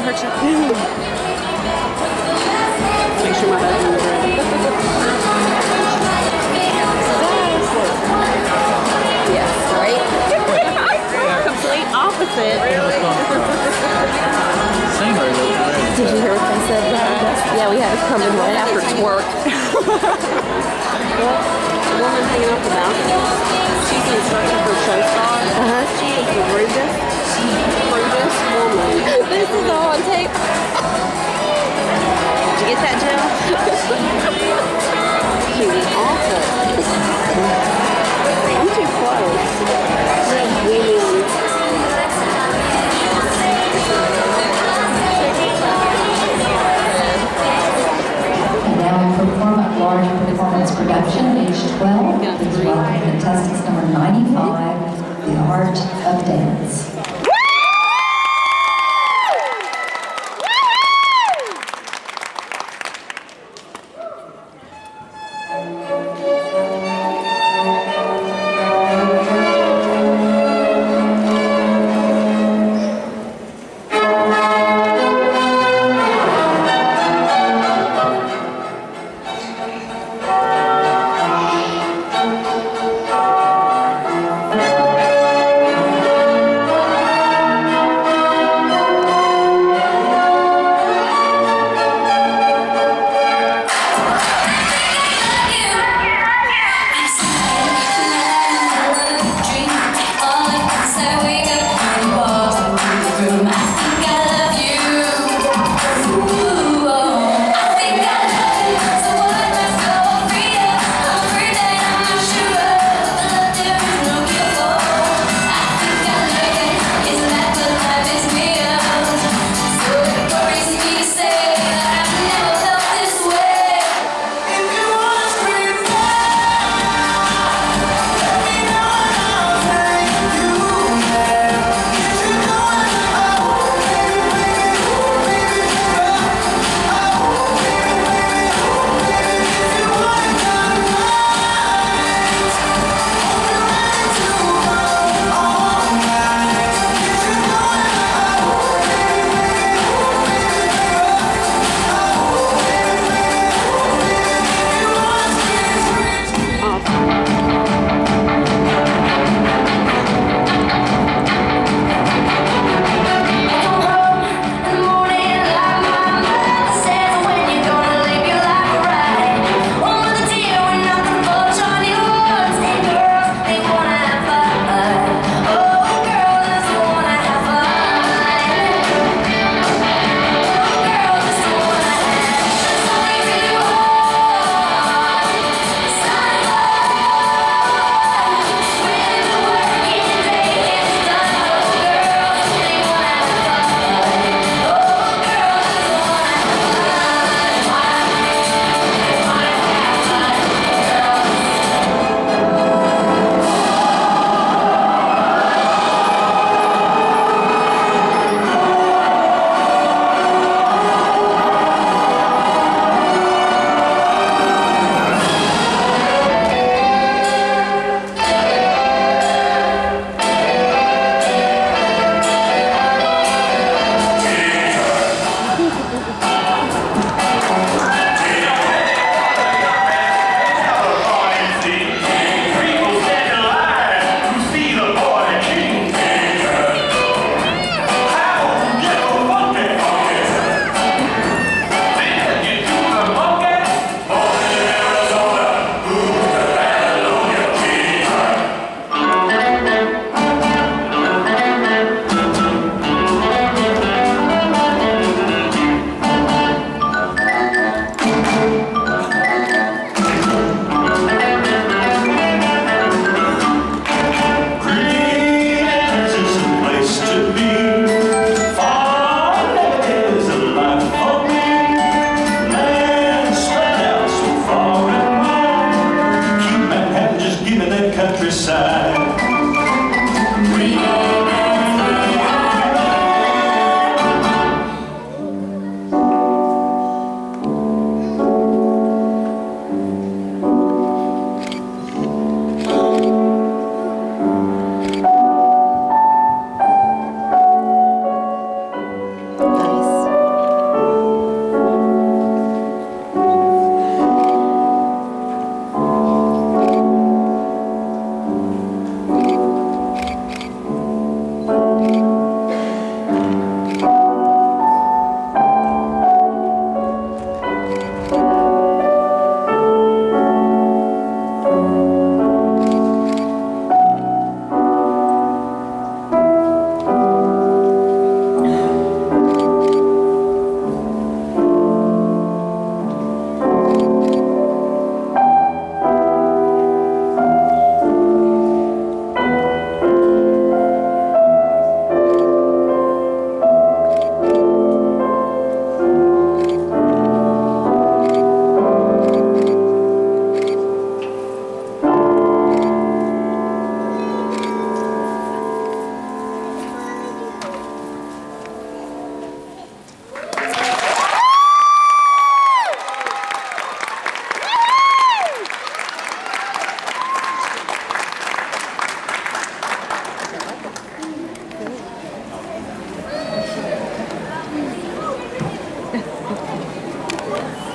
hurt you. Make sure my husband is ready. Yes, right? Complete opposite. Did you hear what they said behind us? Yeah, we had to come in right after twerk. Well, the woman hanging off the balcony, she's instructor for Showstar. She is the rudest woman. This is all on tape. Did you get that, Jill? She was awful. I'm too close. Large performance production, age 12, is welcome contestants number 95, The Art of Dance.